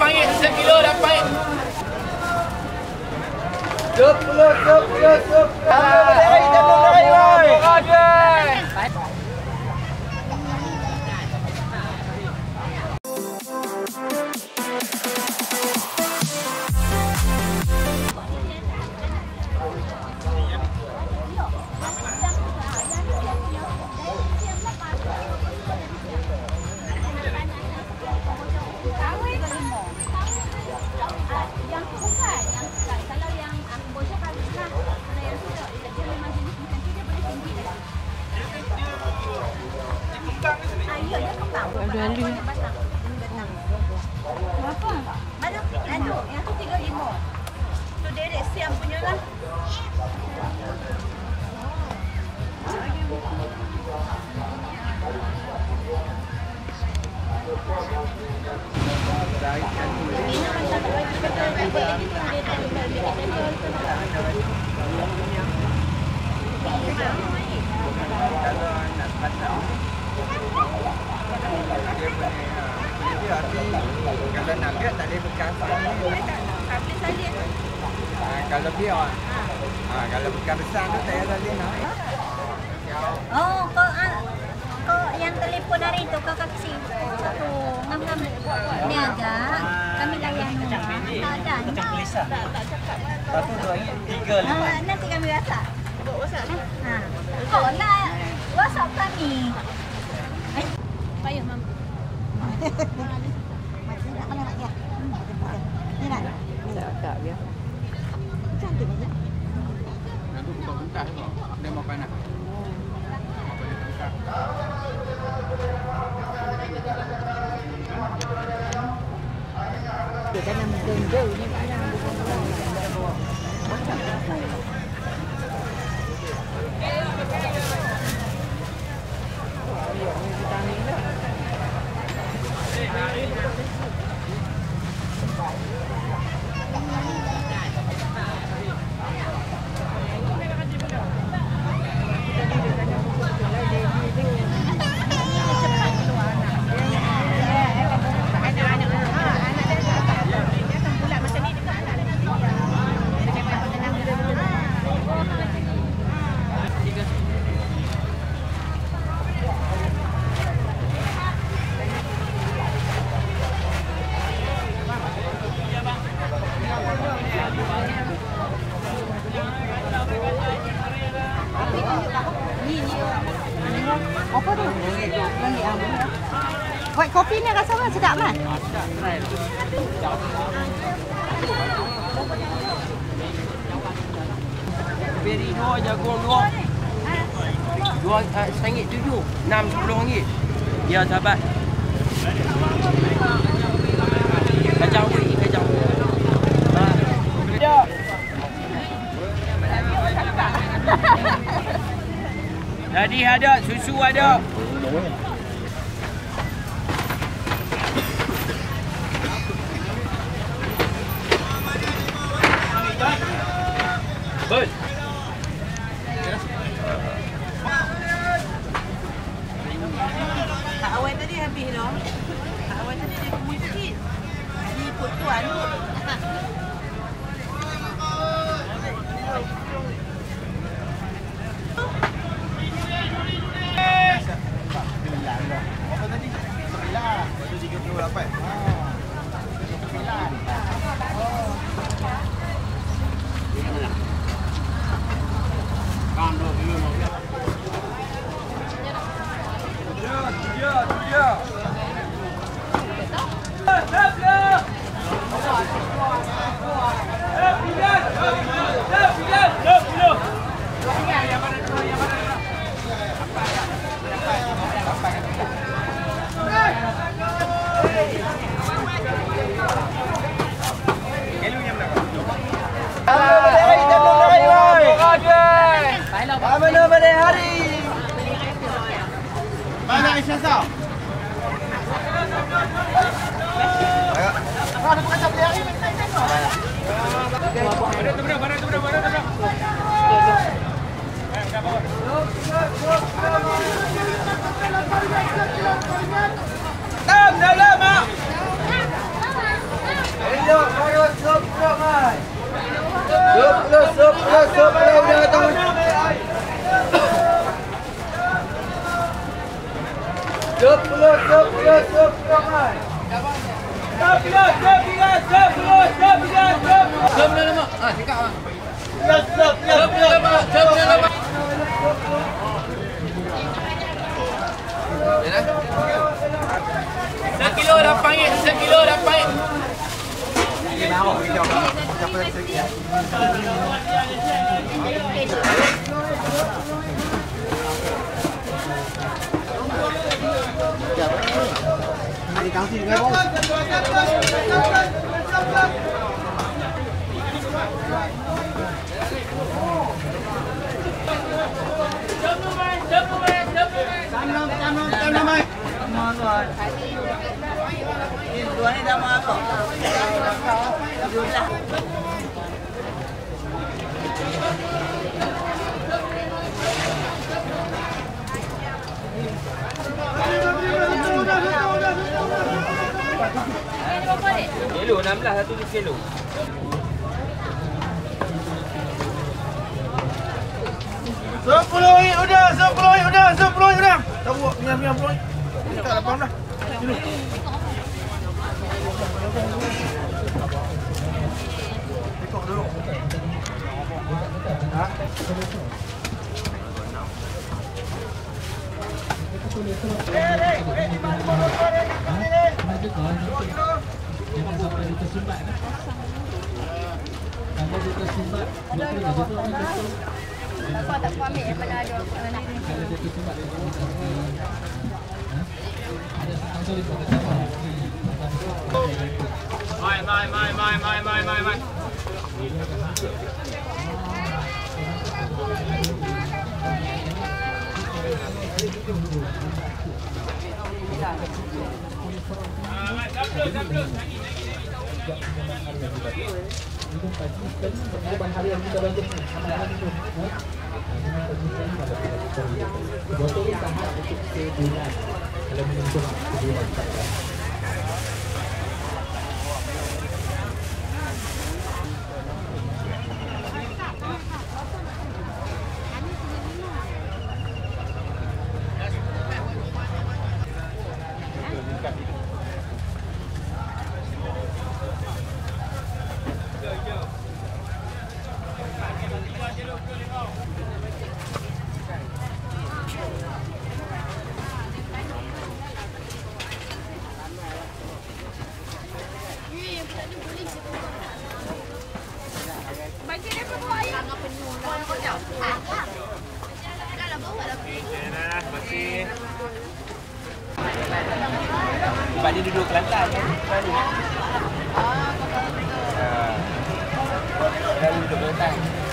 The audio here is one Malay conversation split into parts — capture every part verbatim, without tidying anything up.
ringgit sekilo dapat. Sepuluh, sepuluh, sepuluh. Dari jatuh dari boy. Berapa? Ada, ada. Yang tu tiga lima. Tu derek siam punya lah. Kalau nak pasang dia punya dia arti kalau nak biar tak boleh bekas Habis salin. ah, kalau biar ah, kalau bekas besar tu tak payah salin lah. Oh, kau ah, kau yang telefon hari tu kau kasi satu ngam-ngam niaga. Kami layan rumah. Tak ada. Tak tak cakap. Satu dua ringgit tiga lima. Ah, nanti kami WhatsApp. Buat WhatsApp eh? Ha. Kau lah WhatsApp kami. Eh, payah mam. Macam nak kena nak ya. Ni nak. Tak dia. Cantik ni. Aku buka buka tu. Dia mau panas. Dia tanam genjau ni banyak bukan. Apa tu? Lagi aman. White coffee ni rasa mana? Sedap kan? Beri dua, jagung dua. Dua uh, setengah tujuh. Enam sepuluh ringgit. Ya sahabat. Kacang beri, kacang. Ya. Tadi ada, susu ada. Bus. Tak awal tadi habis dah. Tak awal tadi dia kumul sikit. Ni ikut tuan tu. Apa tadi? Sembilan. Itu tiga puluh lapan. Sembilan. Kan dua kilo mau. Dia, dia, dia. Mana pada hari? Mana Aisyah sah? Ayo. Kau ada pengajar beli hari? Ada tu berapa? Ada tu berapa? Ada tu berapa? Dalam, dalam, mak. Mau video siapa yang sekian. Đi cắn gì ngay bông. Cam năm, cam năm, cam năm ơi. Ngon rồi. Nhìn đuối này ra mà có. Đúng là. Kilo enam belas satu kilo. Sepuluh udah, sepuluh udah, sepuluh udah. Tahu diam diam sepuluh. Tak lapar dah. Dulu. Ikut dulu. Ha? Apa tak ambil yang mana ada mana ni. Mai mai mai mai mai mai mai mai. Sebab dia duduk Kelantan kan? Lalu. Lalu duduk Kelantan.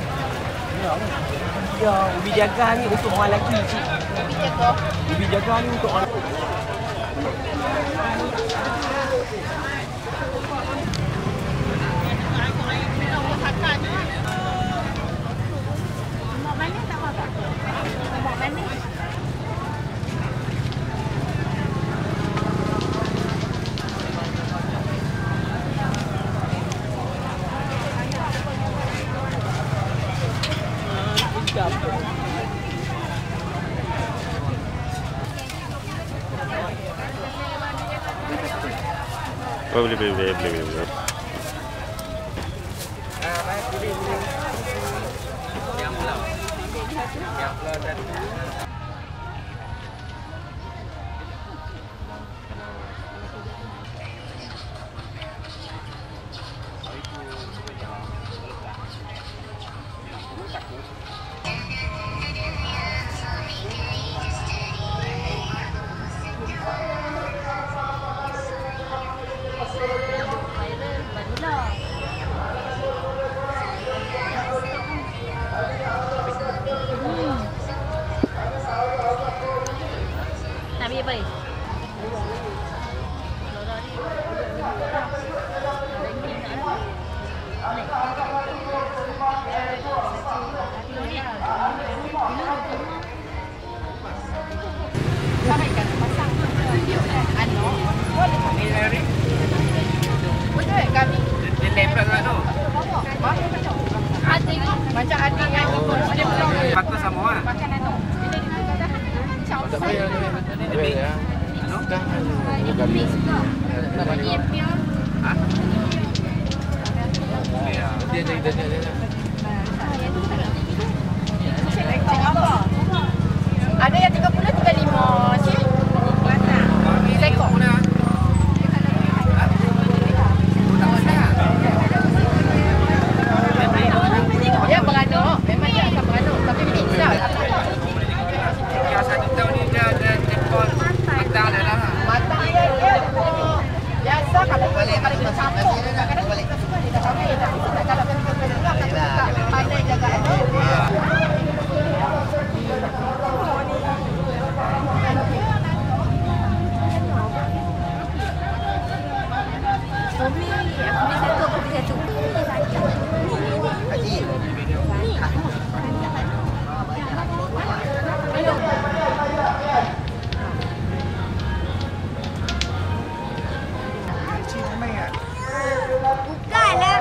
Ya, ubi jaga ni untuk orang lelaki cik. Ubi jaga? Ubi jaga ni untuk orang lelaki. Mana tak makan? Mana? Boleh boleh boleh boleh boleh. Ah, baik pilih pilih. Yang belau. Yang belau dan Nabi apa? Macam ada yang ikut dia belum. patut sama ah. Makan anu. Bila dia kata Tak payah ni. Demi. Anu? Dia kopi suka. Dia pia. Ha? Ya. Dia jadi dia dia. cek apa? Ada yang tiga puluh, tiga puluh lima. Cik. Mana? Sekok. Tak boleh. balik balik kita campur. Kadang-kadang kita suka dia dah kahwin dah. Kalau kita dengar kata pandai jaga anak. Kopi, aku beli satu, aku beli satu. Haji. Bukanlah.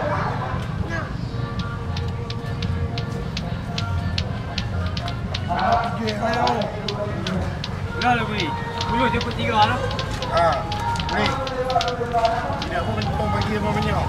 Dah lah beri. Dulu jemput tiga lah. Ha. Ni. Tidak pun kau bagi apa banyak.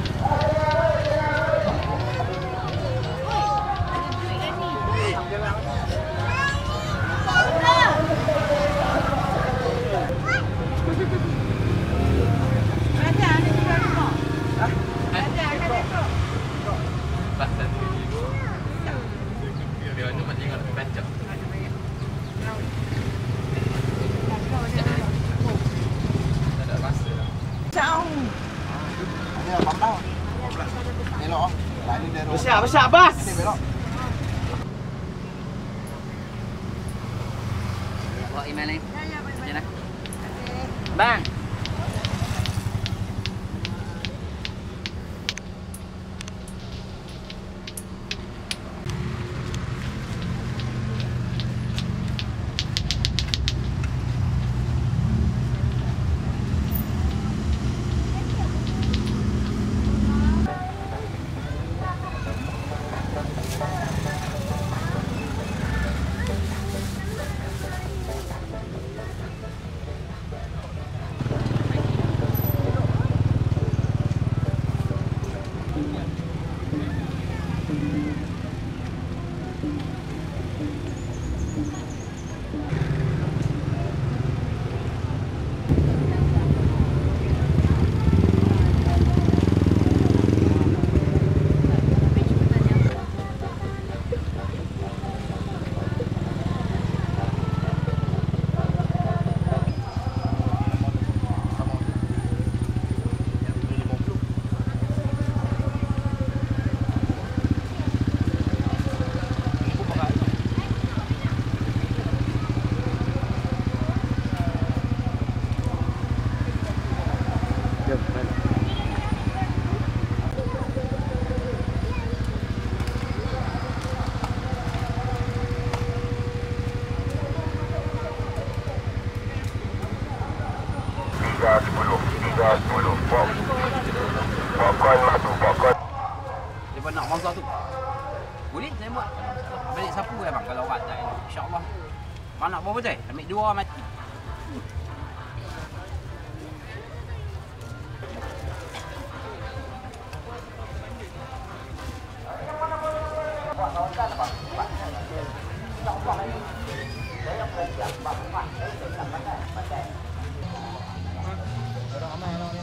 Besar, besar, bas! Bawa email lain. Macam mana? Bang. tiga sepuluh, tiga sepuluh. Popcorn masuk, popcorn. Dia pun nak mangsa tu. Boleh saya buat. Balik sapu ya bang kalau orang tak. InsyaAllah. Mana nak bawa betul? Ambil dua mati. Ramai-ramai.